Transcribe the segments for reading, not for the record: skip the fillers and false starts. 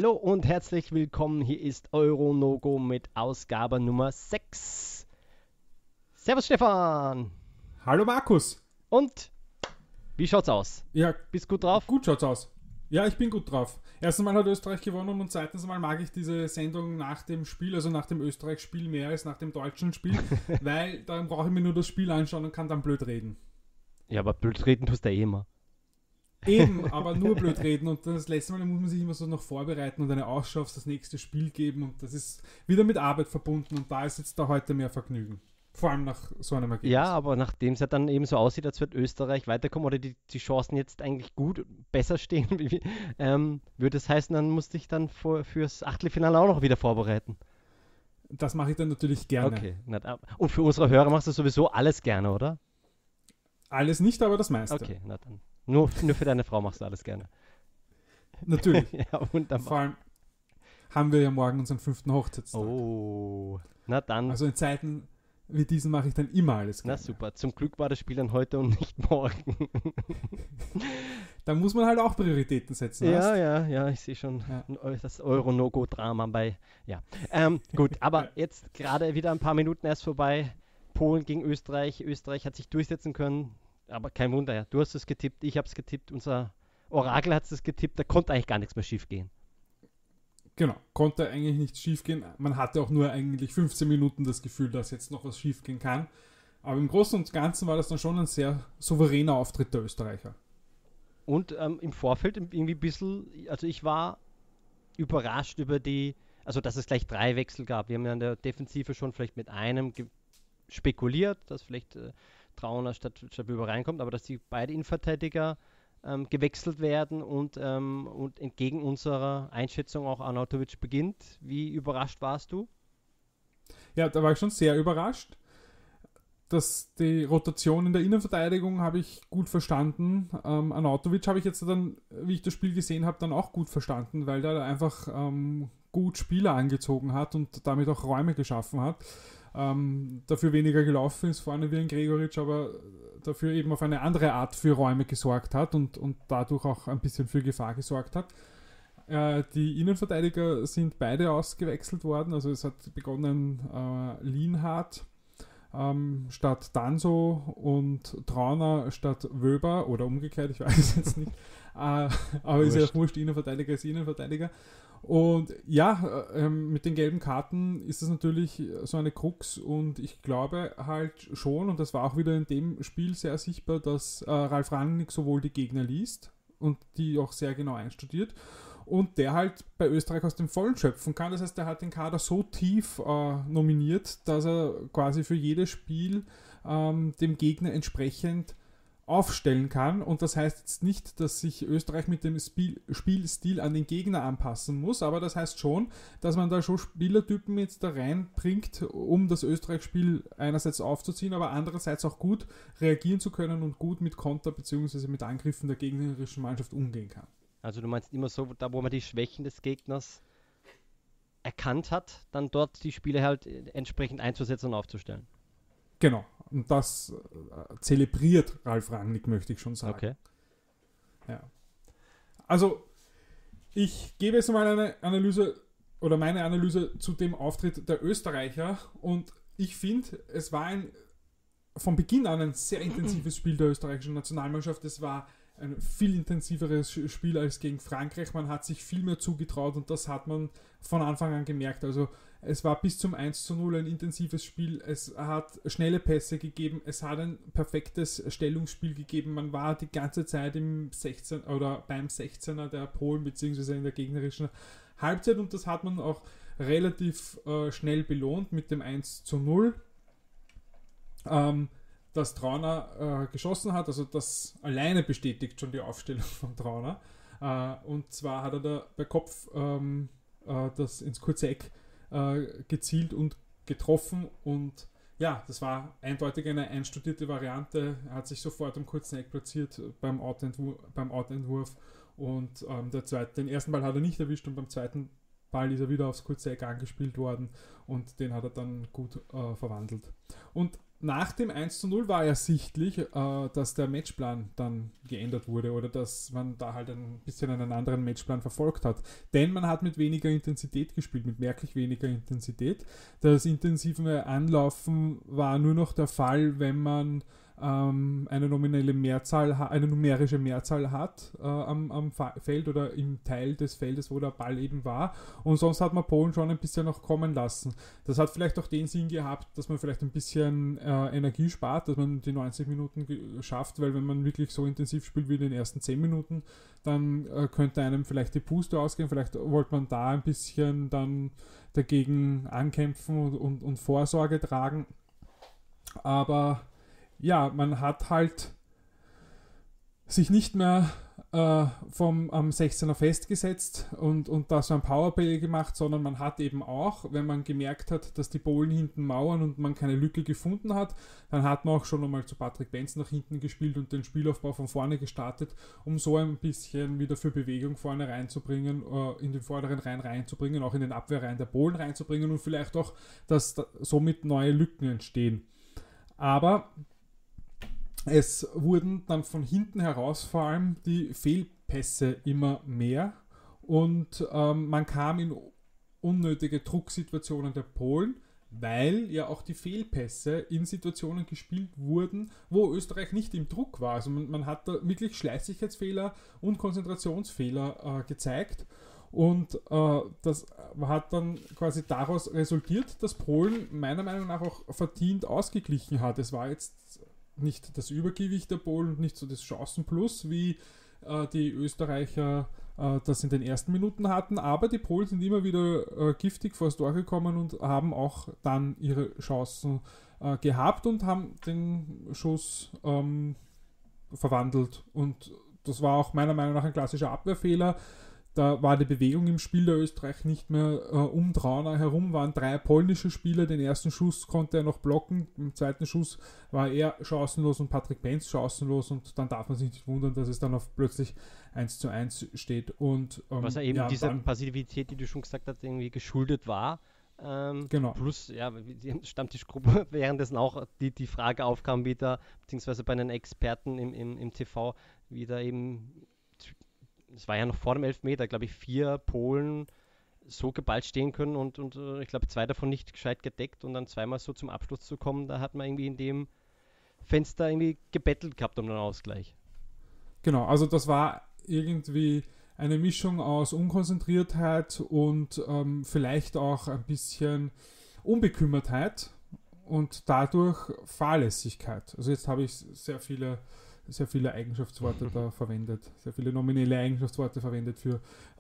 Hallo und herzlich willkommen. Hier ist Euronogo mit Ausgabe Nummer 6. Servus Stefan. Hallo Markus. Und wie schaut's aus? Ja, Bist gut drauf? gut schaut's aus. Ja, ich bin gut drauf. Erstens mal hat Österreich gewonnen und zweitens mal mag ich diese Sendung nach dem Spiel, also nach dem Österreich-Spiel mehr als nach dem deutschen Spiel, weil dann brauche ich mir nur das Spiel anschauen und kann dann blöd reden. Ja, aber blöd reden tust du ja immer. Eben, aber nur blöd reden und das letzte Mal muss man sich immer so noch vorbereiten und eine Ausschau auf das nächste Spiel geben und das ist wieder mit Arbeit verbunden und da ist jetzt da heute mehr Vergnügen. Vor allem nach so einem Ergebnis. Ja, aber nachdem es ja dann eben so aussieht, als wird Österreich weiterkommen oder die Chancen jetzt eigentlich gut, besser stehen, würde es heißen, dann musste ich dann fürs Achtelfinale auch noch wieder vorbereiten. Das mache ich dann natürlich gerne. Okay. Und für unsere Hörer machst du sowieso alles gerne, oder? Alles nicht, aber das meiste. Okay, na dann. Nur für deine Frau machst du alles gerne. Natürlich. Ja, wunderbar. Vor allem haben wir ja morgen unseren 5. Hochzeitstag. Oh, na dann. Also in Zeiten wie diesen mache ich dann immer alles Na gerne. super. Zum Glück war das Spiel dann heute und nicht morgen. Da muss man halt auch Prioritäten setzen. weißt? Ja, ich sehe schon Ja. das Euro-No-Go-Drama bei. Ja. Gut, aber jetzt gerade wieder ein paar Minuten erst vorbei. Polen gegen Österreich. Österreich hat sich durchsetzen können. Aber kein Wunder, ja. Du hast es getippt, ich habe es getippt, unser Orakel hat es getippt. Da konnte eigentlich gar nichts mehr schief gehen. Genau, konnte eigentlich nicht schief gehen. Man hatte auch nur eigentlich 15 Minuten das Gefühl, dass jetzt noch was schief gehen kann. Aber im Großen und Ganzen war das dann schon ein sehr souveräner Auftritt der Österreicher. Und im Vorfeld irgendwie ein bisschen, also ich war überrascht über also dass es gleich 3 Wechsel gab. Wir haben ja in der Defensive schon vielleicht mit einem spekuliert, dass vielleicht Trauner statt Böber reinkommt, aber dass die beiden Innenverteidiger gewechselt werden und entgegen unserer Einschätzung auch Arnautovic beginnt. Wie überrascht warst du? Ja, da war ich schon sehr überrascht. Die Rotation in der Innenverteidigung habe ich gut verstanden. Arnautovic habe ich jetzt dann, wie ich das Spiel gesehen habe, dann auch gut verstanden, weil der einfach gut Spieler angezogen hat und damit auch Räume geschaffen hat. Dafür weniger gelaufen ist vorne wie ein Gregoritsch, aber dafür eben auf eine andere Art für Räume gesorgt hat und dadurch auch ein bisschen für Gefahr gesorgt hat. Die Innenverteidiger sind beide ausgewechselt worden, also es hat begonnen Lienhardt statt Danso und Trauner statt Wöber oder umgekehrt, ich weiß es jetzt nicht, aber ist ja auch wurscht, Innenverteidiger ist Innenverteidiger. Und ja, mit den gelben Karten ist es natürlich so eine Krux und ich glaube halt schon, und das war auch wieder in dem Spiel sehr sichtbar, dass Ralf Rangnick sowohl die Gegner liest und die auch sehr genau einstudiert und der halt bei Österreich aus dem Vollen schöpfen kann. Das heißt, er hat den Kader so tief nominiert, dass er quasi für jedes Spiel dem Gegner entsprechend aufstellen kann und das heißt jetzt nicht, dass sich Österreich mit dem Spielstil an den Gegner anpassen muss, aber das heißt schon, dass man da schon Spielertypen jetzt da reinbringt, um das Österreich-Spiel einerseits aufzuziehen, aber andererseits auch gut reagieren zu können und gut mit Konter bzw. mit Angriffen der gegnerischen Mannschaft umgehen kann. Also du meinst immer so, da wo man die Schwächen des Gegners erkannt hat, dann dort die Spiele halt entsprechend einzusetzen und aufzustellen. Genau, und das zelebriert Ralf Rangnick, möchte ich schon sagen. Okay. Ja. Also, ich gebe jetzt mal eine Analyse oder meine Analyse zu dem Auftritt der Österreicher und ich finde, es war von Beginn an ein sehr intensives Spiel der österreichischen Nationalmannschaft. Es war ein viel intensiveres Spiel als gegen Frankreich. Man hat sich viel mehr zugetraut und das hat man von Anfang an gemerkt. Also es war bis zum 1:0 ein intensives Spiel. Es hat schnelle Pässe gegeben. Es hat ein perfektes Stellungsspiel gegeben. Man war die ganze Zeit im 16 oder beim 16er der Polen beziehungsweise in der gegnerischen Halbzeit und das hat man auch relativ schnell belohnt mit dem 1:0. Dass Trauner geschossen hat, also das alleine bestätigt schon die Aufstellung von Trauner. Und zwar hat er da bei Kopf das ins kurze Eck gezielt und getroffen und ja, das war eindeutig eine einstudierte Variante. Er hat sich sofort am kurzen Eck platziert beim Outentwurf und den ersten Ball hat er nicht erwischt und beim zweiten Ball ist er wieder aufs kurze Eck angespielt worden und den hat er dann gut verwandelt. Und nach dem 1:0 war ersichtlich, dass der Matchplan dann geändert wurde oder dass man da halt ein bisschen einen anderen Matchplan verfolgt hat. Denn man hat mit weniger Intensität gespielt, mit merklich weniger Intensität. Das intensive Anlaufen war nur noch der Fall, wenn man eine numerische Mehrzahl hat am Feld oder im Teil des Feldes, wo der Ball eben war. Und sonst hat man Polen schon ein bisschen noch kommen lassen. Das hat vielleicht auch den Sinn gehabt, dass man vielleicht ein bisschen Energie spart, dass man die 90 Minuten schafft, weil wenn man wirklich so intensiv spielt wie in den ersten 10 Minuten, dann könnte einem vielleicht die Puste ausgehen. Vielleicht wollte man da ein bisschen dann dagegen ankämpfen und Vorsorge tragen. Aber ja, man hat halt sich nicht mehr am 16er festgesetzt und da so ein Powerplay gemacht, sondern man hat eben auch, wenn man gemerkt hat, dass die Polen hinten mauern und man keine Lücke gefunden hat, dann hat man auch schon einmal zu Patrick Benz nach hinten gespielt und den Spielaufbau von vorne gestartet, um so ein bisschen wieder für Bewegung vorne reinzubringen, in den vorderen Reihen reinzubringen, auch in den Abwehrreihen der Polen reinzubringen und vielleicht auch, dass somit neue Lücken entstehen. Aber es wurden dann von hinten heraus vor allem die Fehlpässe immer mehr und man kam in unnötige Drucksituationen der Polen, weil ja auch die Fehlpässe in Situationen gespielt wurden, wo Österreich nicht im Druck war. Also man hat da wirklich Schleißigkeitsfehler und Konzentrationsfehler gezeigt. Und das hat dann quasi daraus resultiert, dass Polen meiner Meinung nach auch verdient ausgeglichen hat. Es war jetzt nicht das Übergewicht der Polen und nicht so das Chancenplus, wie die Österreicher das in den ersten Minuten hatten, aber die Polen sind immer wieder giftig vors Tor gekommen und haben auch dann ihre Chancen gehabt und haben den Schuss verwandelt. Und das war auch meiner Meinung nach ein klassischer Abwehrfehler. Da war die Bewegung im Spiel der Österreich nicht mehr um Trauner herum, waren 3 polnische Spieler. Den ersten Schuss konnte er noch blocken, im zweiten Schuss war er chancenlos und Patrick Benz chancenlos und dann darf man sich nicht wundern, dass es dann auf plötzlich 1:1 steht. Und, was ja eben dieser Passivität, die du schon gesagt hast, irgendwie geschuldet war. Genau. Plus, ja, die Stammtischgruppe währenddessen auch die Frage aufkam wieder, beziehungsweise bei den Experten im TV, wieder eben, es war ja noch vor dem Elfmeter, glaube ich, 4 Polen so geballt stehen können und ich glaube 2 davon nicht gescheit gedeckt und dann zweimal so zum Abschluss zu kommen, da hat man irgendwie in dem Fenster irgendwie gebettelt gehabt um den Ausgleich. Genau, also das war irgendwie eine Mischung aus Unkonzentriertheit und vielleicht auch ein bisschen Unbekümmertheit und dadurch Fahrlässigkeit. Also jetzt habe ich sehr viele Eigenschaftsworte da verwendet, sehr viele nominelle Eigenschaftsworte verwendet für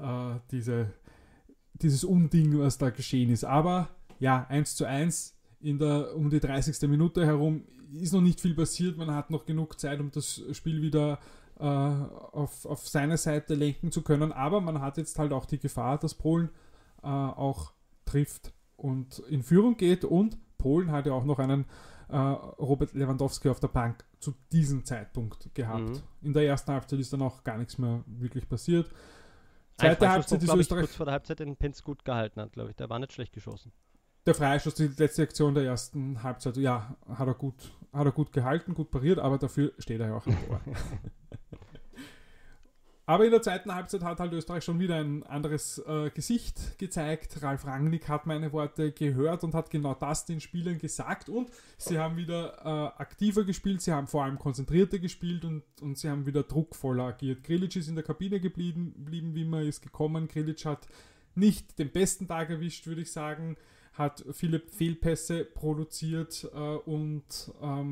dieses Unding, was da geschehen ist. Aber ja, 1:1 um die 30. Minute herum ist noch nicht viel passiert. Man hat noch genug Zeit, um das Spiel wieder auf seine Seite lenken zu können. Aber man hat jetzt halt auch die Gefahr, dass Polen auch trifft und in Führung geht. Und Polen hat ja auch noch einen Robert Lewandowski auf der Bank zu diesem Zeitpunkt gehabt. Mhm. In der ersten Halbzeit ist dann auch gar nichts mehr wirklich passiert. Zweite Halbzeit ist Österreich kurz vor der Halbzeit den Penz gut gehalten hat, glaube ich. Der war nicht schlecht geschossen. Der Freischuss, die letzte Aktion der ersten Halbzeit, ja, hat er gut gehalten, gut pariert, aber dafür steht er ja auch im Tor. Aber in der zweiten Halbzeit hat halt Österreich schon wieder ein anderes Gesicht gezeigt. Ralf Rangnick hat meine Worte gehört und hat genau das den Spielern gesagt. Und sie haben wieder aktiver gespielt, sie haben vor allem konzentrierter gespielt und sie haben wieder druckvoller agiert. Grilic ist in der Kabine geblieben, wie man ist gekommen. Grilic hat nicht den besten Tag erwischt, würde ich sagen. Hat viele Fehlpässe produziert und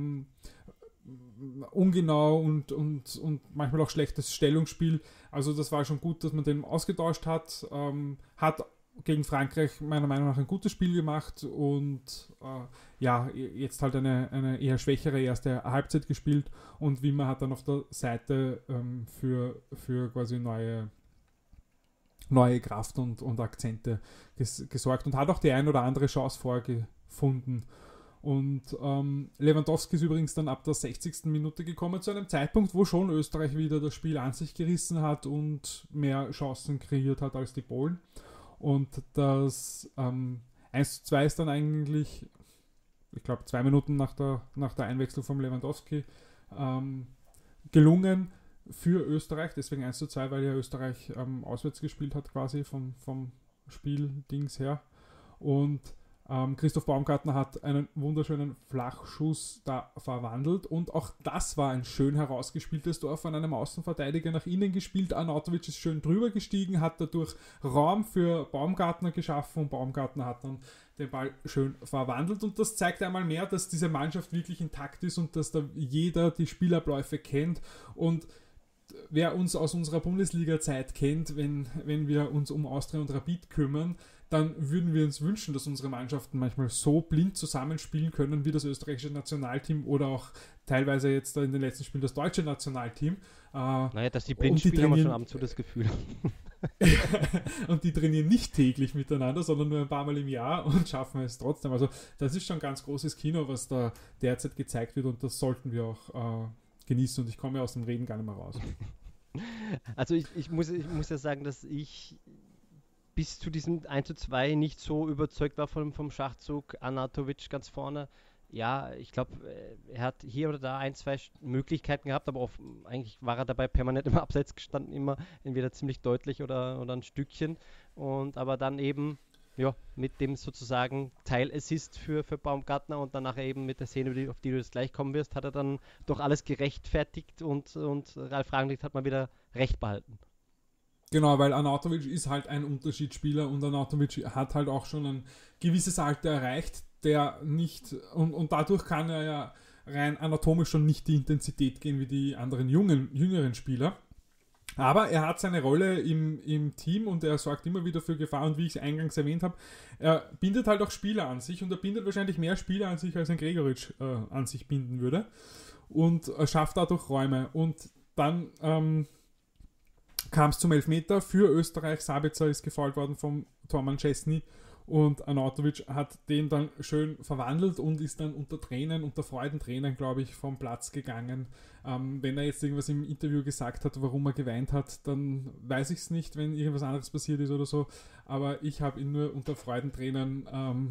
ungenau und manchmal auch schlechtes Stellungsspiel. Also das war schon gut, dass man den ausgetauscht hat. Hat gegen Frankreich meiner Meinung nach ein gutes Spiel gemacht und jetzt halt eine eher schwächere erste Halbzeit gespielt und Wimmer hat dann auf der Seite für quasi neue Kraft und Akzente gesorgt und hat auch die ein oder andere Chance vorgefunden. Und Lewandowski ist übrigens dann ab der 60. Minute gekommen, zu einem Zeitpunkt, wo schon Österreich wieder das Spiel an sich gerissen hat und mehr Chancen kreiert hat als die Polen. Und das 1:2 ist dann eigentlich, ich glaube 2 Minuten nach der Einwechslung von Lewandowski gelungen für Österreich, deswegen 1:2, weil ja Österreich auswärts gespielt hat quasi vom Spieldings her. Und Christoph Baumgartner hat einen wunderschönen Flachschuss da verwandelt und auch das war ein schön herausgespieltes Tor von einem Außenverteidiger nach innen gespielt. Arnautovic ist schön drüber gestiegen, hat dadurch Raum für Baumgartner geschaffen und Baumgartner hat dann den Ball schön verwandelt und das zeigt einmal mehr, dass diese Mannschaft wirklich intakt ist und dass da jeder die Spielabläufe kennt. Und wer uns aus unserer Bundesliga-Zeit kennt, wenn wir uns um Austria und Rapid kümmern, dann würden wir uns wünschen, dass unsere Mannschaften manchmal so blind zusammenspielen können wie das österreichische Nationalteam oder auch teilweise jetzt in den letzten Spielen das deutsche Nationalteam. Naja, dass die blind spielen, haben wir schon ab und zu das Gefühl. Und die trainieren nicht täglich miteinander, sondern nur ein paar Mal im Jahr und schaffen es trotzdem. Also das ist schon ganz großes Kino, was da derzeit gezeigt wird und das sollten wir auch genießen und ich komme ja aus dem Reden gar nicht mehr raus. Also ich muss ja sagen, dass ich bis zu diesem 1:2 nicht so überzeugt war vom Schachzug Arnautovic ganz vorne. Ja, ich glaube, er hat hier oder da 1, 2 Möglichkeiten gehabt, aber eigentlich war er dabei permanent im Abseits gestanden, immer entweder ziemlich deutlich oder ein Stückchen. Aber dann eben ja, mit dem sozusagen Teilassist für Baumgartner und danach eben mit der Szene, auf die du jetzt gleich kommen wirst, hat er dann doch alles gerechtfertigt und Ralf Rangnick hat mal wieder recht behalten. Genau, weil Arnautovic ist halt ein Unterschiedsspieler und Arnautovic hat halt auch schon ein gewisses Alter erreicht, der nicht, und dadurch kann er ja rein anatomisch schon nicht die Intensität gehen wie die anderen jüngeren Spieler. Aber er hat seine Rolle im Team und er sorgt immer wieder für Gefahr und wie ich es eingangs erwähnt habe, er bindet halt auch Spieler an sich und er bindet wahrscheinlich mehr Spieler an sich, als ein Gregoritsch an sich binden würde und schafft dadurch Räume. Und dann kam es zum Elfmeter für Österreich. Sabitzer ist gefoult worden vom Tormann Szczesny und Arnautovic hat den dann schön verwandelt und ist dann unter Freudentränen, glaube ich, vom Platz gegangen. Wenn er jetzt irgendwas im Interview gesagt hat, warum er geweint hat, dann weiß ich es nicht, wenn irgendwas anderes passiert ist oder so. Aber ich habe ihn nur unter Freudentränen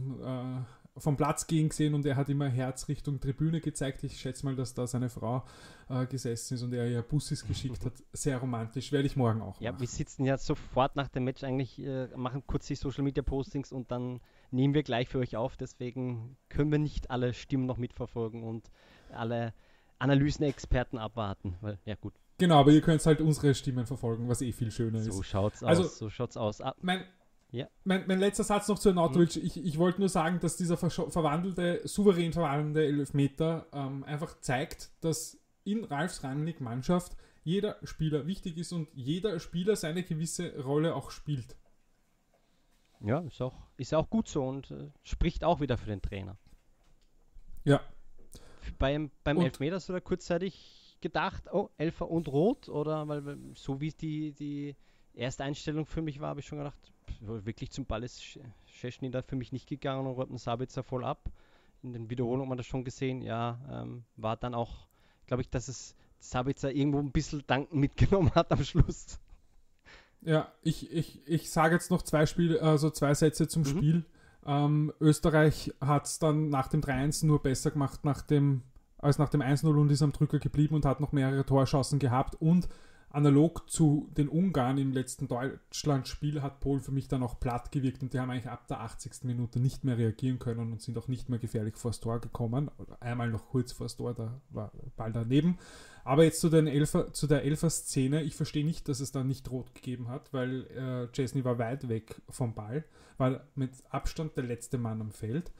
vom Platz gehen gesehen und er hat immer Herz Richtung Tribüne gezeigt. Ich schätze mal, dass da seine Frau gesessen ist und er ihr Bussis geschickt hat. Sehr romantisch. Werde ich morgen auch Ja, machen. wir sitzen ja sofort nach dem Match eigentlich, machen kurz die Social Media Postings und dann nehmen wir gleich für euch auf. Deswegen können wir nicht alle Stimmen noch mitverfolgen und alle Analysenexperten abwarten. Weil, ja gut. Genau, aber ihr könnt halt unsere Stimmen verfolgen, was eh viel schöner ist. So schaut's aus. Mein letzter Satz noch zu Arnautovic. Ich wollte nur sagen, dass dieser souverän verwandelte Elfmeter einfach zeigt, dass in Ralf Rangnick Mannschaft jeder Spieler wichtig ist und jeder Spieler seine gewisse Rolle auch spielt. Ja, ist auch gut so und spricht auch wieder für den Trainer. Ja. Beim Elfmeter hast du da kurzzeitig gedacht, oh, Elfer und Rot? Oder weil so wie es die erste Einstellung für mich war, habe ich schon gedacht, wirklich zum Ball ist Szczesny da für mich nicht gegangen und räumt einen Sabitzer voll ab. In den Wiederholungen hat man das schon gesehen. Ja, war dann auch, glaube ich, dass es Sabitzer irgendwo ein bisschen Danken mitgenommen hat am Schluss. Ja, ich sage jetzt noch zwei Sätze zum Spiel. Österreich hat es dann nach dem 3-1 nur besser gemacht als nach dem 1-0 und ist am Drücker geblieben und hat noch mehrere Torchancen gehabt und analog zu den Ungarn im letzten Deutschland-Spiel hat Polen für mich dann auch platt gewirkt und die haben eigentlich ab der 80. Minute nicht mehr reagieren können und sind auch nicht mehr gefährlich vors Tor gekommen. Oder einmal noch kurz vors Tor, da war der Ball daneben. Aber jetzt zu der Elfer-Szene, ich verstehe nicht, dass es da nicht rot gegeben hat, weil Szczesny war weit weg vom Ball, war mit Abstand der letzte Mann am Feld,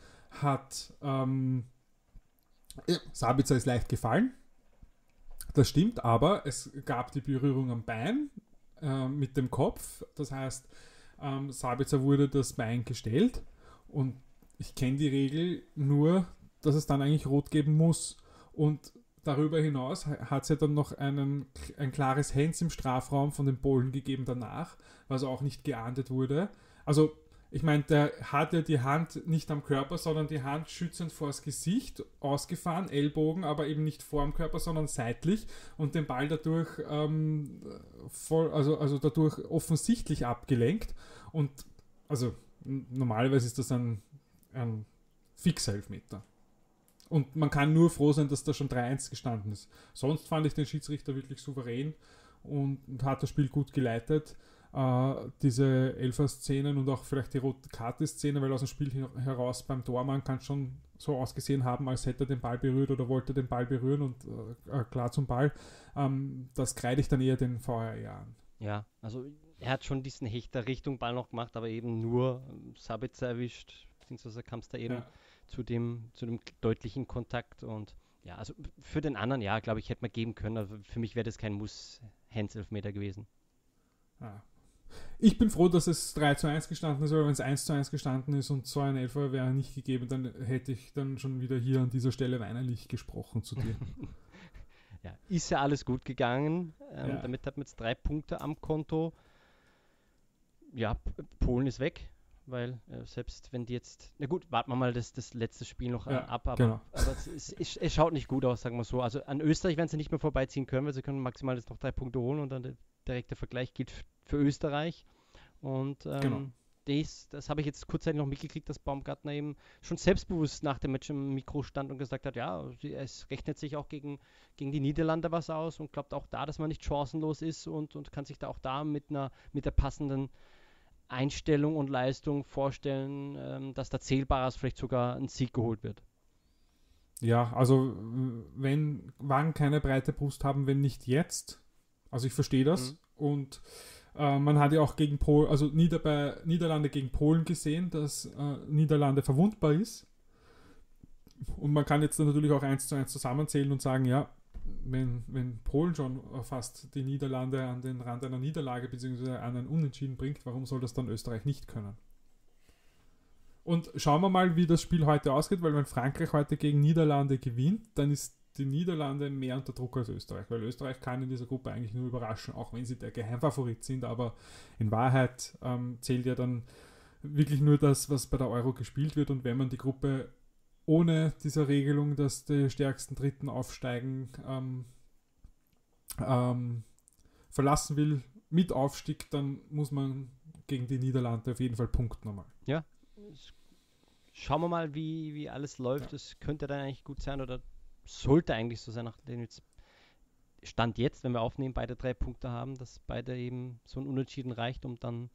Sabitzer ist leicht gefallen. Das stimmt, aber es gab die Berührung am Bein mit dem Kopf. Das heißt, Sabitzer wurde das Bein gestellt und ich kenne die Regel nur, dass es dann eigentlich rot geben muss. Und darüber hinaus hat es ja dann noch ein klares Hands im Strafraum von den Polen gegeben danach, was auch nicht geahndet wurde. Also ich meine, der hat ja die Hand nicht am Körper, sondern die Hand schützend vors Gesicht ausgefahren, Ellbogen, aber eben nicht vor dem Körper, sondern seitlich und den Ball dadurch dadurch offensichtlich abgelenkt. Und Also normalerweise ist das ein fixer Elfmeter. Und man kann nur froh sein, dass da schon 3-1 gestanden ist. Sonst fand ich den Schiedsrichter wirklich souverän und hat das Spiel gut geleitet. Diese Elfer-Szenen und auch vielleicht die rote Karte-Szene, weil aus dem Spiel heraus beim Tormann kann schon so ausgesehen haben, als hätte er den Ball berührt oder wollte den Ball berühren und klar zum Ball. Das kreide ich dann eher den VAR an. Ja, also er hat schon diesen Hechter Richtung Ball noch gemacht, aber eben nur Sabitzer erwischt, beziehungsweise kam es da eben zu dem deutlichen Kontakt und ja, also für den anderen, ja, glaube ich, hätte man geben können, aber für mich wäre das kein Muss-Hands-Elfmeter gewesen. Ja. Ich bin froh, dass es 3-1 gestanden ist, weil wenn es 1-1 gestanden ist und so ein Elfer wäre nicht gegeben, dann hätte ich dann schon wieder hier an dieser Stelle weinerlich gesprochen zu dir. Ja, ist ja alles gut gegangen. Damit hat man jetzt 3 Punkte am Konto. Ja, Polen ist weg, weil selbst wenn die jetzt, na gut, warten wir mal das letzte Spiel noch ab, aber es schaut nicht gut aus, sagen wir so. Also an Österreich werden sie nicht mehr vorbeiziehen können, weil sie können maximal jetzt noch 3 Punkte holen und dann der direkte Vergleich gilt für Österreich. Und das habe ich jetzt kurzzeitig noch mitgekriegt, dass Baumgartner eben schon selbstbewusst nach dem Match im Mikro stand und gesagt hat, ja, es rechnet sich auch gegen die Niederlande was aus und glaubt auch da, dass man nicht chancenlos ist und kann sich da auch da mit der passenden Einstellung und Leistung vorstellen, dass da zählbares vielleicht sogar ein Sieg geholt wird. Ja, also wann keine breite Brust haben, wenn nicht jetzt. Also ich verstehe das. Und man hat ja auch gegen Niederlande gegen Polen gesehen, dass Niederlande verwundbar ist. Und man kann jetzt natürlich auch 1:1 zusammenzählen und sagen, ja, wenn Polen schon fast die Niederlande an den Rand einer Niederlage bzw. an einen Unentschieden bringt, warum soll das dann Österreich nicht können? Und schauen wir mal, wie das Spiel heute ausgeht, weil wenn Frankreich heute gegen Niederlande gewinnt, dann ist die Niederlande mehr unter Druck als Österreich, weil Österreich kann in dieser Gruppe eigentlich nur überraschen, auch wenn sie der Geheimfavorit sind, aber in Wahrheit zählt ja dann wirklich nur das, was bei der Euro gespielt wird, und wenn man die Gruppe ohne diese Regelung, dass die stärksten Dritten aufsteigen, verlassen will mit Aufstieg, dann muss man gegen die Niederlande auf jeden Fall punkten nochmal. Ja, schauen wir mal, wie alles läuft. Es könnte dann eigentlich gut sein oder sollte eigentlich so sein, nachdem jetzt Stand jetzt, wenn wir aufnehmen, beide 3 Punkte haben, dass beide eben so ein Unentschieden reicht, um dann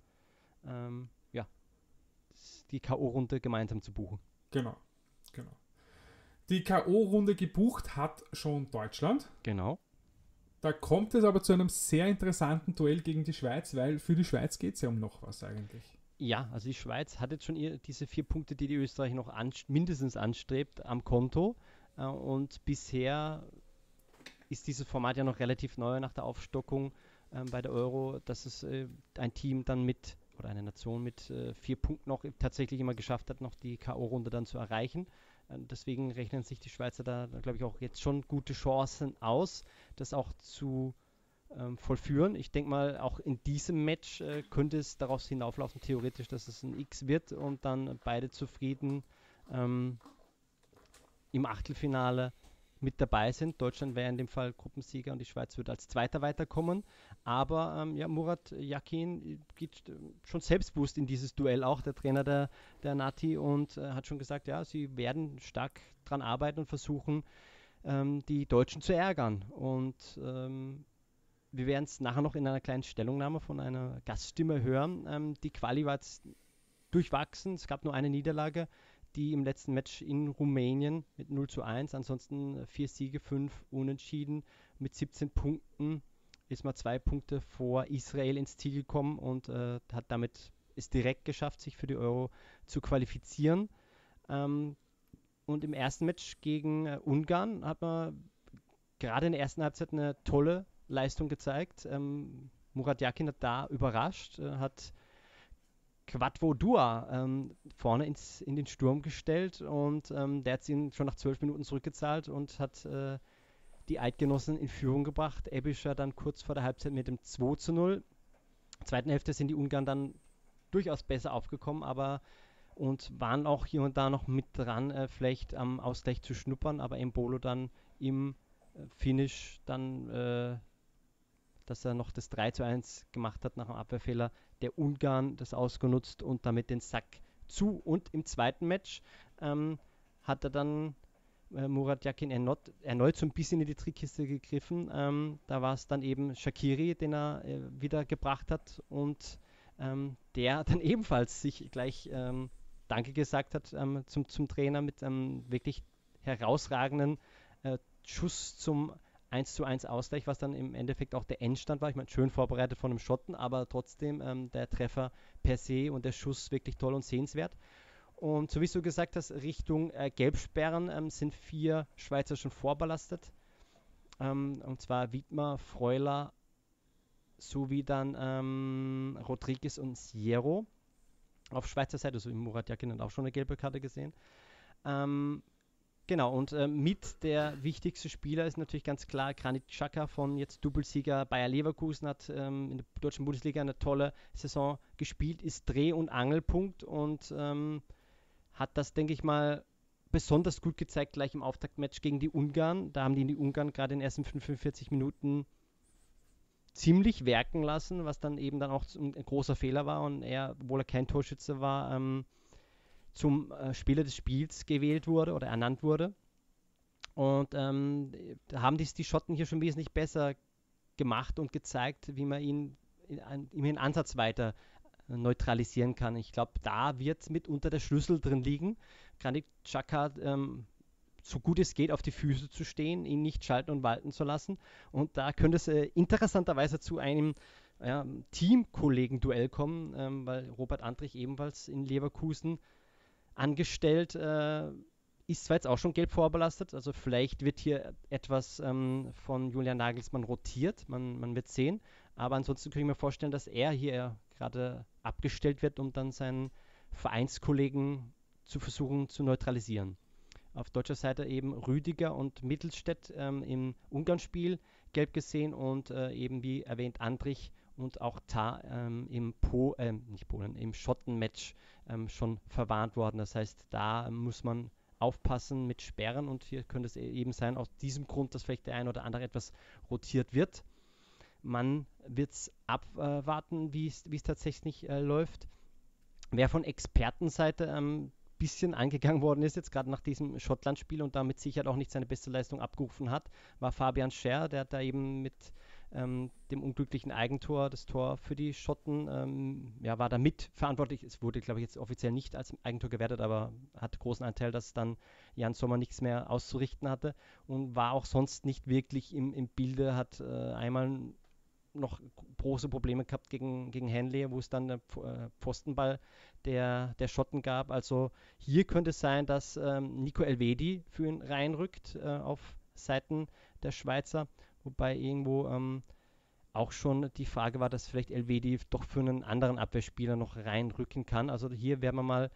die K.O.-Runde gemeinsam zu buchen. Genau. Die K.O.-Runde gebucht hat schon Deutschland. Genau. Da kommt es aber zu einem sehr interessanten Duell gegen die Schweiz, weil für die Schweiz geht es ja um noch was eigentlich. Ja, also die Schweiz hat jetzt schon diese 4 Punkte, die Österreich noch mindestens anstrebt, am Konto. Und bisher ist dieses Format ja noch relativ neu nach der Aufstockung bei der Euro, dass es ein Team dann oder eine Nation mit 4 Punkten noch tatsächlich immer geschafft hat, noch die K.O.-Runde dann zu erreichen. Deswegen rechnen sich die Schweizer da, glaube ich, auch jetzt schon gute Chancen aus, das auch zu vollführen. Ich denke mal, auch in diesem Match könnte es darauf hinauflaufen, theoretisch, dass es ein X wird und dann beide zufrieden im Achtelfinale mit dabei sind. Deutschland wäre in dem Fall Gruppensieger und die Schweiz würde als Zweiter weiterkommen. Aber Murat Yakin geht schon selbstbewusst in dieses Duell auch, der Trainer der Nati, und hat schon gesagt, ja, sie werden stark dran arbeiten und versuchen, die Deutschen zu ärgern. Und wir werden es nachher noch in einer kleinen Stellungnahme von einer Gaststimme hören. Die Quali war jetzt durchwachsen. Es gab nur eine Niederlage, die im letzten Match in Rumänien mit 0:1. Ansonsten 4 Siege, 5 Unentschieden. Mit 17 Punkten ist man 2 Punkte vor Israel ins Ziel gekommen und hat damit es direkt geschafft, sich für die Euro zu qualifizieren. Und im ersten Match gegen Ungarn hat man gerade in der ersten Halbzeit eine tolle Leistung gezeigt. Murat Yakin hat da überrascht, hat Kwadwo Dua vorne in den Sturm gestellt und der hat ihn schon nach 12 Minuten zurückgezahlt und hat die Eidgenossen in Führung gebracht. Ebischer dann kurz vor der Halbzeit mit dem 2:0. In der zweiten Hälfte sind die Ungarn dann durchaus besser aufgekommen, und waren auch hier und da noch mit dran, vielleicht am Ausgleich zu schnuppern, aber Embolo dann im Finish dann, dass er noch das 3:1 gemacht hat nach einem Abwehrfehler, der Ungarn das ausgenutzt und damit den Sack zu. Und im zweiten Match hat er dann Murat Yakin erneut so ein bisschen in die Trickkiste gegriffen. Da war es dann eben Shaqiri, den er wieder gebracht hat und der dann ebenfalls sich gleich Danke gesagt hat zum Trainer mit einem wirklich herausragenden Schuss zum 1:1 Ausgleich, was dann im Endeffekt auch der Endstand war. Ich meine, schön vorbereitet von einem Schotten, aber trotzdem der Treffer per se und der Schuss wirklich toll und sehenswert. Und so wie du gesagt hast, Richtung Gelbsperren sind 4 Schweizer schon vorbelastet. Und zwar Wiedmer, Freuler sowie dann Rodriguez und Sierro auf Schweizer Seite. Also Murat Yakin hat auch schon eine gelbe Karte gesehen. Genau, und mit der wichtigste Spieler ist natürlich ganz klar Granit Xhaka von jetzt Doublesieger Bayer Leverkusen, hat in der deutschen Bundesliga eine tolle Saison gespielt, ist Dreh- und Angelpunkt und hat das, denke ich mal, besonders gut gezeigt gleich im Auftaktmatch gegen die Ungarn. Da haben die Ungarn gerade in den ersten 45 Minuten ziemlich werken lassen, was dann eben dann auch ein großer Fehler war und er, obwohl er kein Torschütze war, zum Spieler des Spiels gewählt wurde oder ernannt wurde. Und da haben die Schotten hier schon wesentlich besser gemacht und gezeigt, wie man ihn immerhin ansatzweise neutralisieren kann. Ich glaube, da wird mitunter der Schlüssel drin liegen. Granit Xhaka so gut es geht auf die Füße zu stehen, ihn nicht schalten und walten zu lassen. Und da könnte es interessanterweise zu einem Teamkollegen-Duell kommen, weil Robert Andrich ebenfalls in Leverkusen angestellt ist zwar jetzt auch schon gelb vorbelastet, also vielleicht wird hier etwas von Julian Nagelsmann rotiert, man wird sehen, aber ansonsten kann ich mir vorstellen, dass er hier gerade abgestellt wird, um dann seinen Vereinskollegen zu versuchen zu neutralisieren. Auf deutscher Seite eben Rüdiger und Mittelstädt im Ungarn-Spiel gelb gesehen und eben wie erwähnt Andrich und auch Tah im Schotten-Match schon verwarnt worden. Das heißt, da muss man aufpassen mit Sperren und hier könnte es eben sein, aus diesem Grund, dass vielleicht der ein oder andere etwas rotiert wird. Man wird es abwarten, wie es tatsächlich läuft. Wer von Expertenseite bisschen angegangen worden ist, jetzt gerade nach diesem Schottland-Spiel und damit sicher auch nicht seine beste Leistung abgerufen hat, war Fabian Schär, der hat da eben mit dem unglücklichen Eigentor, das Tor für die Schotten, war da mitverantwortlich. Es wurde, glaube ich, jetzt offiziell nicht als Eigentor gewertet, aber hat großen Anteil, dass dann Jan Sommer nichts mehr auszurichten hatte und war auch sonst nicht wirklich im Bilde, hat einmal noch große Probleme gehabt gegen Hanley, wo es dann der Pfostenball der Schotten gab. Also hier könnte es sein, dass Nico Elvedi für ihn reinrückt auf Seiten der Schweizer, wobei irgendwo auch schon die Frage war, dass vielleicht Elvedi doch für einen anderen Abwehrspieler noch reinrücken kann. Also hier werden wir mal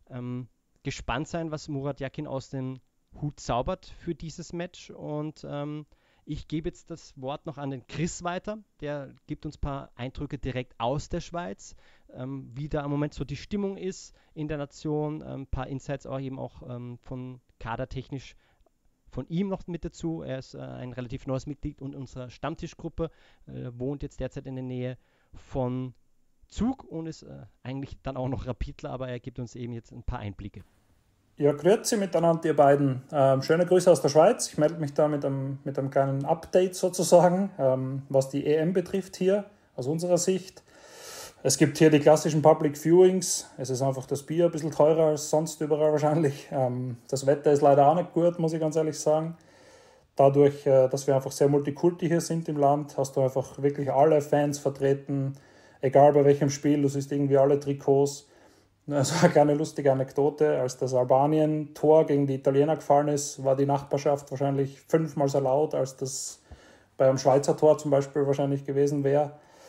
gespannt sein, was Murat Yakin aus dem Hut zaubert für dieses Match und ich gebe jetzt das Wort noch an den Chris weiter. Der gibt uns ein paar Eindrücke direkt aus der Schweiz, wie da im Moment so die Stimmung ist in der Nation. Ein paar Insights auch eben auch von kadertechnisch von ihm noch mit dazu. Er ist ein relativ neues Mitglied und unserer Stammtischgruppe, wohnt jetzt derzeit in der Nähe von Zug und ist eigentlich dann auch noch Rapidler, aber er gibt uns eben jetzt ein paar Einblicke. Ja, grüezi miteinander, ihr beiden. Schöne Grüße aus der Schweiz. Ich melde mich da mit einem kleinen Update sozusagen, was die EM betrifft hier, aus unserer Sicht. Es gibt hier die klassischen Public Viewings. Es ist einfach das Bier ein bisschen teurer als sonst überall wahrscheinlich. Das Wetter ist leider auch nicht gut, muss ich ganz ehrlich sagen. Dadurch, dass wir einfach sehr multikulti hier sind im Land, hast du einfach wirklich alle Fans vertreten, egal bei welchem Spiel. Du siehst irgendwie alle Trikots. Also eine kleine lustige Anekdote, als das Albanien-Tor gegen die Italiener gefallen ist, war die Nachbarschaft wahrscheinlich 5-mal so laut, als das bei einem Schweizer Tor zum Beispiel wahrscheinlich gewesen wäre.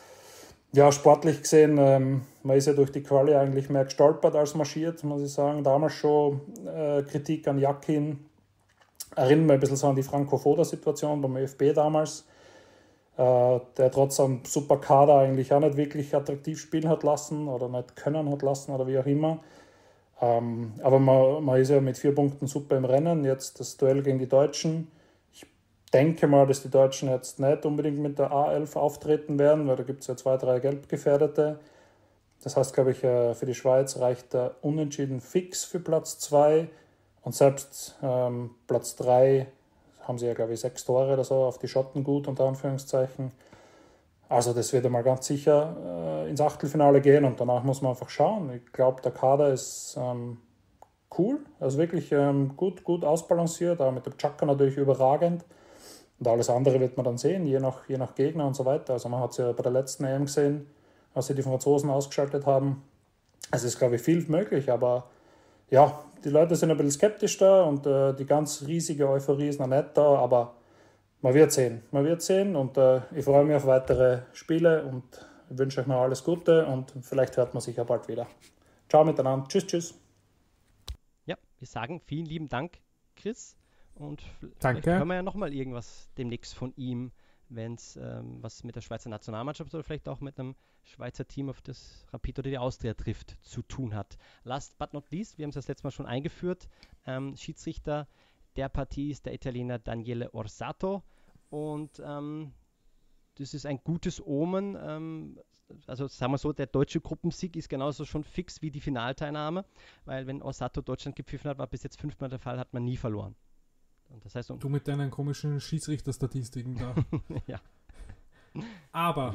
Ja, sportlich gesehen, man ist ja durch die Quali eigentlich mehr gestolpert als marschiert, muss ich sagen. Damals schon Kritik an Yakin, erinnert mich ein bisschen so an die Franco-Foda-Situation beim ÖFB damals, der trotz einem super Kader eigentlich auch nicht wirklich attraktiv spielen hat lassen oder nicht können hat lassen oder wie auch immer. Aber man ist ja mit 4 Punkten super im Rennen. Jetzt das Duell gegen die Deutschen. Ich denke mal, dass die Deutschen jetzt nicht unbedingt mit der A11 auftreten werden, weil da gibt es ja 2, 3 Gelbgefährdete. Das heißt, glaube ich, für die Schweiz reicht der Unentschieden fix für Platz 2 und selbst Platz 3 haben sie ja, glaube ich, 6 Tore oder so auf die Schotten gut, unter Anführungszeichen. Also das wird einmal ganz sicher ins Achtelfinale gehen und danach muss man einfach schauen. Ich glaube, der Kader ist cool, also wirklich gut ausbalanciert, aber mit dem Chaka natürlich überragend. Und alles andere wird man dann sehen, je nach Gegner und so weiter. Also man hat es ja bei der letzten EM gesehen, als sie die Franzosen ausgeschaltet haben. Es ist, glaube ich, viel möglich, aber ja, die Leute sind ein bisschen skeptisch da und die ganz riesige Euphorie ist noch nicht da, aber man wird sehen und ich freue mich auf weitere Spiele und wünsche euch noch alles Gute und vielleicht hört man sich ja bald wieder. Ciao miteinander, tschüss. Ja, wir sagen vielen lieben Dank, Chris, und Danke. Vielleicht hören wir ja nochmal irgendwas demnächst von ihm, wenn es was mit der Schweizer Nationalmannschaft oder vielleicht auch mit einem Schweizer Team, auf das Rapid oder die Austria trifft, zu tun hat. Last but not least, wir haben es das letzte Mal schon eingeführt, Schiedsrichter der Partie ist der Italiener Daniele Orsato und das ist ein gutes Omen. Also sagen wir so, der deutsche Gruppensieg ist genauso schon fix wie die Finalteilnahme, weil wenn Orsato Deutschland gepfiffen hat, war bis jetzt 5-mal der Fall, hat man nie verloren. Und das heißt, du mit deinen komischen Schiedsrichterstatistiken da. Ja. Aber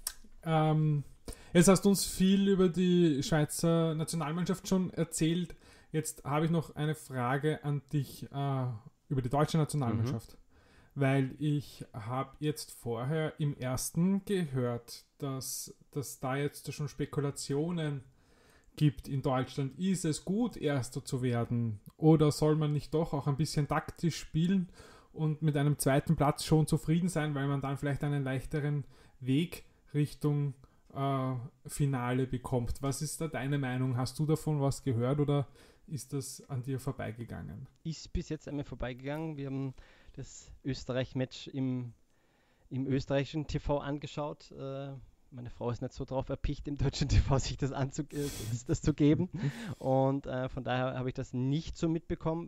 jetzt hast du uns viel über die Schweizer Nationalmannschaft schon erzählt. Jetzt habe ich noch eine Frage an dich über die deutsche Nationalmannschaft. Weil ich habe jetzt vorher im ersten gehört, dass da jetzt schon Spekulationen gibt in Deutschland. Ist es gut, Erster zu werden? Oder soll man nicht doch auch ein bisschen taktisch spielen und mit einem zweiten Platz schon zufrieden sein, weil man dann vielleicht einen leichteren Weg Richtung Finale bekommt? Was ist da deine Meinung? Hast du davon was gehört oder ist das an dir vorbeigegangen? Ist bis jetzt einmal vorbeigegangen. Wir haben das Österreich-Match im österreichischen TV angeschaut. Meine Frau ist nicht so drauf erpicht, im deutschen TV sich das zu geben. Und von daher habe ich das nicht so mitbekommen.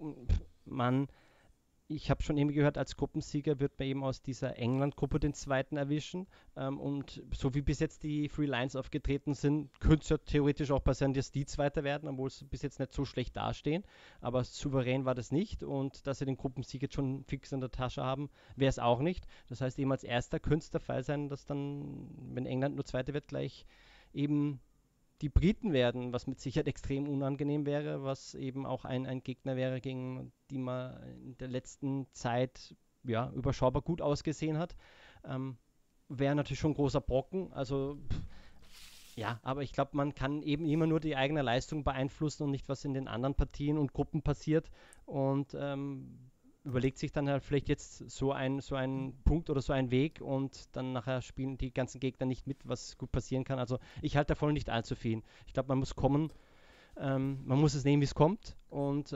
Ich habe schon eben gehört, als Gruppensieger wird man eben aus dieser England-Gruppe den zweiten erwischen. Und so wie bis jetzt die Three Lions aufgetreten sind, könnte es ja theoretisch auch passieren, dass die Zweiter werden, obwohl sie bis jetzt nicht so schlecht dastehen. Aber souverän war das nicht. Und dass sie den Gruppensieg jetzt schon fix in der Tasche haben, wäre es auch nicht. Das heißt, eben als Erster könnte es der Fall sein, dass dann, wenn England nur Zweiter wird, gleich eben die Briten werden, was mit Sicherheit extrem unangenehm wäre, was eben auch ein Gegner wäre, gegen die man in der letzten Zeit überschaubar gut ausgesehen hat. Wäre natürlich schon ein großer Brocken. Also aber ich glaube, man kann eben immer nur die eigene Leistung beeinflussen und nicht, was in den anderen Partien und Gruppen passiert. Und überlegt sich dann halt vielleicht jetzt so ein Punkt oder so ein Weg und dann nachher spielen die ganzen Gegner nicht mit, was gut passieren kann. Also ich halte davon nicht allzu viel. Ich glaube, man muss kommen, man muss es nehmen, wie es kommt und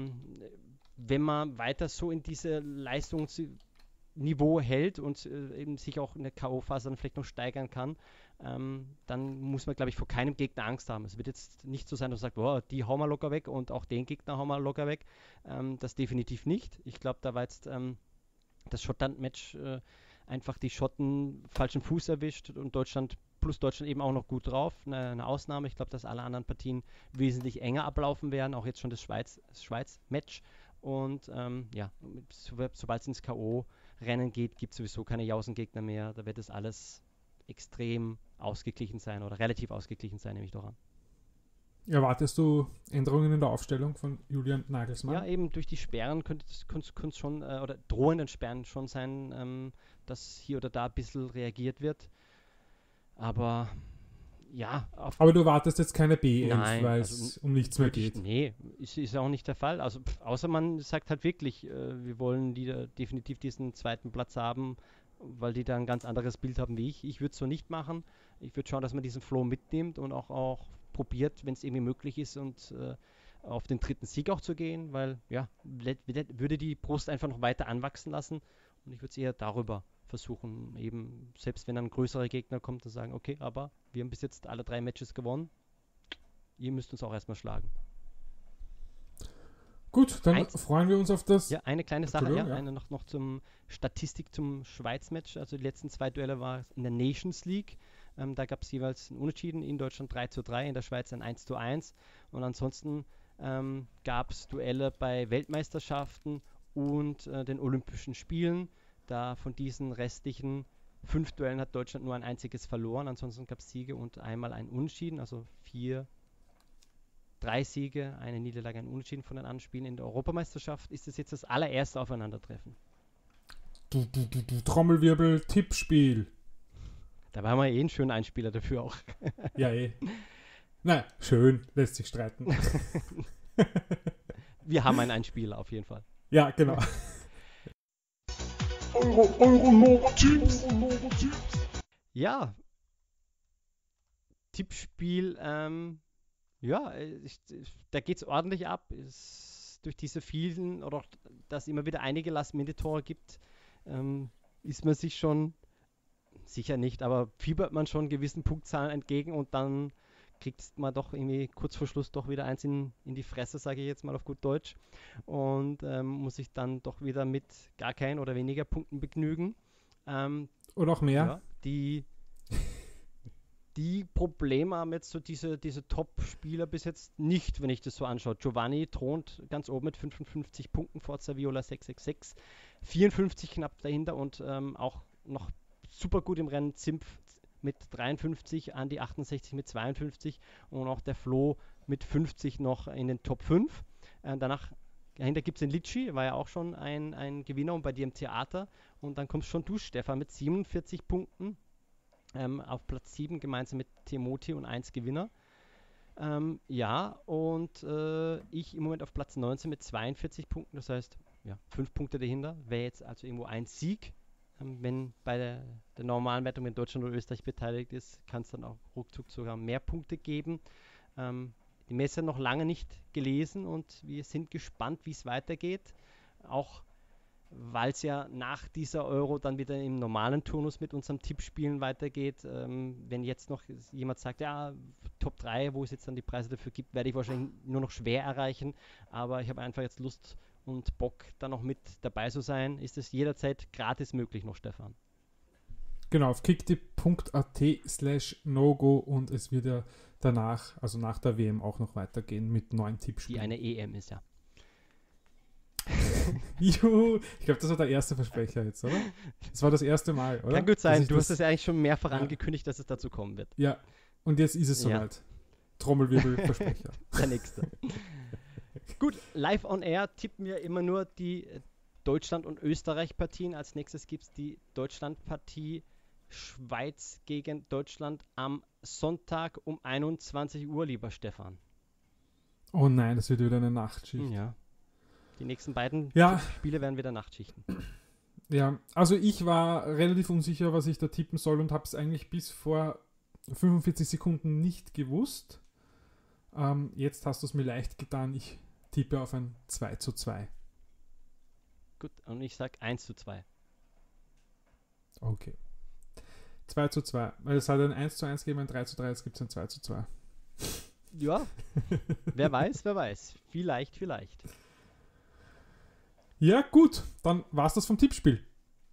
wenn man weiter so in diese Leistungsniveau hält und eben sich auch in der K.O.-Phase dann vielleicht noch steigern kann, dann muss man, glaube ich, vor keinem Gegner Angst haben. Es wird jetzt nicht so sein, dass man sagt, boah, die hauen wir locker weg und auch den Gegner hauen wir locker weg. Das definitiv nicht. Ich glaube, da war jetzt das Schottland-Match einfach die Schotten falschen Fuß erwischt und Deutschland eben auch noch gut drauf. Eine Ausnahme. Ich glaube, dass alle anderen Partien wesentlich enger ablaufen werden. Auch jetzt schon das Schweiz-Match. Und sobald es ins K.O.-Rennen geht, gibt es sowieso keine Jausengegner mehr. Da wird es alles extrem ausgeglichen sein oder relativ ausgeglichen sein, nehme ich doch an. Erwartest du Änderungen in der Aufstellung von Julian Nagelsmann? Ja, eben durch die Sperren könnte es schon, oder drohenden Sperren schon sein, dass hier oder da ein bisschen reagiert wird. Aber ja. Aber du wartest jetzt keine B11, nein, weil es um nichts mehr geht. Nee, ist auch nicht der Fall. Also außer man sagt halt wirklich, wir wollen definitiv diesen zweiten Platz haben, weil die da ein ganz anderes Bild haben wie ich. Ich würde es so nicht machen. Ich würde schauen, dass man diesen Flow mitnimmt und auch probiert, wenn es irgendwie möglich ist und auf den dritten Sieg auch zu gehen, weil würde die Brust einfach noch weiter anwachsen lassen und ich würde es eher darüber versuchen, eben selbst wenn dann ein größerer Gegner kommt, zu sagen, okay, aber wir haben bis jetzt alle 3 Matches gewonnen, ihr müsst uns auch erstmal schlagen. Gut, dann freuen wir uns auf das. Ja, eine kleine Sache, eine noch zum Statistik zum Schweiz-Match. Also die letzten 2 Duelle war es in der Nations League. Da gab es jeweils ein Unentschieden, in Deutschland 3:3, in der Schweiz ein 1:1. Und ansonsten gab es Duelle bei Weltmeisterschaften und den Olympischen Spielen. Da von diesen restlichen 5 Duellen hat Deutschland nur ein einziges verloren. Ansonsten gab es Siege und einmal ein Unentschieden, also 3 Siege, eine Niederlage, ein Unentschieden von den anderen Spielen. In der Europameisterschaft ist es jetzt das allererste Aufeinandertreffen. Trommelwirbel, Tippspiel. Da war mal einen schönen Einspieler dafür auch. Ja, Na, schön, lässt sich streiten. Wir haben einen Einspieler auf jeden Fall. Ja, genau. Ja. Tippspiel, da geht es ordentlich ab. Durch diese vielen, oder auch, dass immer wieder einige Last-Minute-Tore gibt, ist man sich schon, sicher nicht, aber fiebert man schon gewissen Punktzahlen entgegen und dann kriegt man doch irgendwie kurz vor Schluss doch wieder eins in die Fresse, sage ich jetzt mal auf gut Deutsch, und muss sich dann doch wieder mit gar keinen oder weniger Punkten begnügen. Oder auch mehr. Ja, die Probleme haben jetzt so diese Top-Spieler bis jetzt nicht, wenn ich das so anschaue. Giovanni thront ganz oben mit 55 Punkten, Forza Viola 666, 54 knapp dahinter und auch noch super gut im Rennen Zimpf mit 53, Andi 68 mit 52 und auch der Flo mit 50 noch in den Top 5. Dahinter gibt es den Litschi, war ja auch schon ein Gewinner und bei dir im Theater. Und dann kommst schon du, Stefan, mit 47 Punkten auf Platz 7 gemeinsam mit Timothy und 1 Gewinner. Ich im Moment auf Platz 19 mit 42 Punkten, das heißt, 5 Punkte dahinter, wäre jetzt also irgendwo ein Sieg. Wenn bei der normalen Wertung in Deutschland oder Österreich beteiligt ist, kann es dann auch ruckzuck sogar mehr Punkte geben. Die Messe noch lange nicht gelesen und wir sind gespannt, wie es weitergeht. Auch weil es ja nach dieser Euro dann wieder im normalen Turnus mit unserem Tippspielen weitergeht. Wenn jetzt noch jemand sagt, ja, Top 3, wo es jetzt dann die Preise dafür gibt, werde ich wahrscheinlich nur noch schwer erreichen. Aber ich habe einfach jetzt Lust und Bock, da noch mit dabei zu sein, ist es jederzeit gratis möglich noch, Stefan. Genau, auf kicktipp.at/nogo und es wird ja danach, also nach der WM auch noch weitergehen mit neuen Tippspielen. Die eine EM ist, ja. Juhu, ich glaube, das war der erste Versprecher jetzt, oder? Das war das erste Mal, oder? Kann gut sein, du hast es ja eigentlich schon mehrfach angekündigt, dass es dazu kommen wird. Ja, und jetzt ist es soweit. Trommelwirbel, Versprecher. Der nächste. Gut, live on air tippen wir immer nur die Deutschland- und Österreich-Partien. Als nächstes gibt es die Deutschland-Partie Schweiz gegen Deutschland am Sonntag um 21 Uhr, lieber Stefan. Oh nein, das wird wieder eine Nachtschicht. Ja. Die nächsten beiden Spiele werden wieder Nachtschichten. Ja, also ich war relativ unsicher, was ich da tippen soll und habe es eigentlich bis vor 45 Sekunden nicht gewusst. Jetzt hast du es mir leicht getan. Ich tippe auf ein 2:2. Gut, und ich sage 1:2. Okay. 2:2. Weil es hat ein 1:1 gegeben, ein 3:3, jetzt gibt es ein 2:2. Ja, wer weiß. Vielleicht. Ja, gut. Dann war es das vom Tippspiel.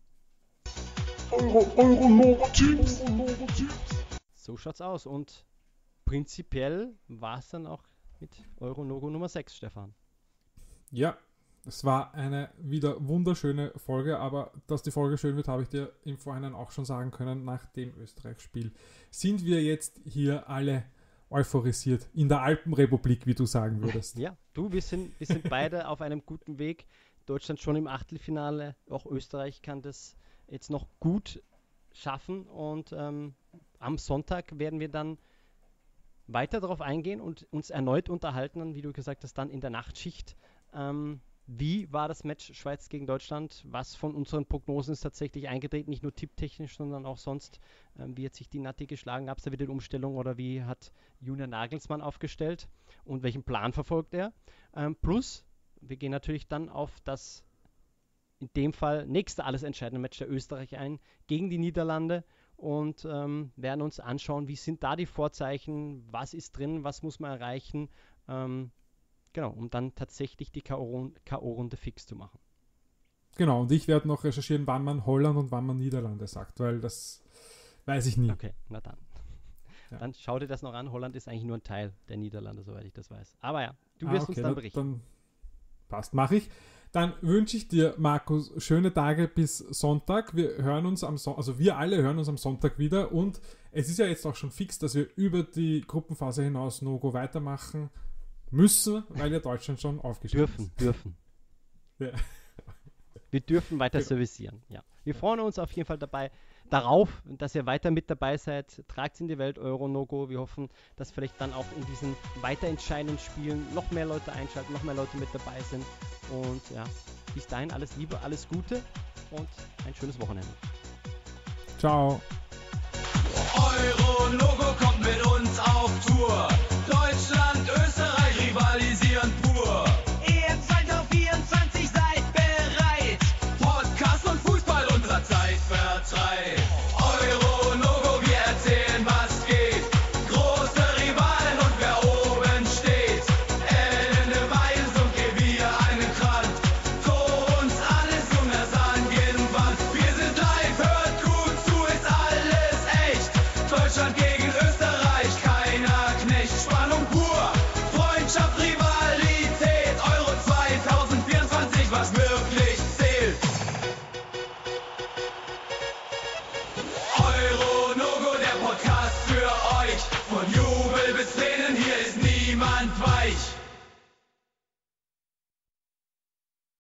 So schaut's aus. Und prinzipiell war es dann auch mit Euro-Nogo Nummer 6, Stefan. Ja, es war eine wieder wunderschöne Folge, aber dass die Folge schön wird, habe ich dir im Vorhinein auch schon sagen können. Nach dem Österreich-Spiel sind wir jetzt hier alle euphorisiert. In der Alpenrepublik, wie du sagen würdest. Ja, wir sind beide auf einem guten Weg. Deutschland schon im Achtelfinale. Auch Österreich kann das jetzt noch gut schaffen. Und am Sonntag werden wir dann weiter darauf eingehen und uns erneut unterhalten, wie du gesagt hast, dann in der Nachtschicht. Wie war das Match Schweiz gegen Deutschland? Was von unseren Prognosen ist tatsächlich eingetreten? Nicht nur tipptechnisch, sondern auch sonst. Wie hat sich die Natti geschlagen? Gab es da wieder eine Umstellung oder wie hat Julian Nagelsmann aufgestellt? Und welchen Plan verfolgt er? Plus, wir gehen natürlich dann auf das in dem Fall nächste alles entscheidende Match der Österreich ein gegen die Niederlande und werden uns anschauen, wie sind da die Vorzeichen, was ist drin, was muss man erreichen, genau, um dann tatsächlich die K.O.-Runde fix zu machen. Genau, und ich werde noch recherchieren, wann man Holland und wann man Niederlande sagt, weil das weiß ich nie. Okay, na dann. dann schau dir das noch an. Holland ist eigentlich nur ein Teil der Niederlande, soweit ich das weiß. Aber ja, du wirst uns dann berichten. Dann passt, mache ich. Dann wünsche ich dir, Markus, schöne Tage bis Sonntag. Wir hören uns wir alle hören uns am Sonntag wieder und es ist ja jetzt auch schon fix, dass wir über die Gruppenphase hinaus No-Go weitermachen müssen, weil ja Deutschland schon aufgestiegen ist. Dürfen. Ja. Wir dürfen weiter servicieren. Ja. Wir freuen uns auf jeden Fall darauf, dass ihr weiter mit dabei seid. Tragt es in die Welt, Euro No-Go. Wir hoffen, dass vielleicht dann auch in diesen weiterentscheidenden Spielen noch mehr Leute einschalten, noch mehr Leute mit dabei sind. Und ja, bis dahin alles Liebe, alles Gute und ein schönes Wochenende. Ciao. Euro No-Go kommt mit uns auf Tour.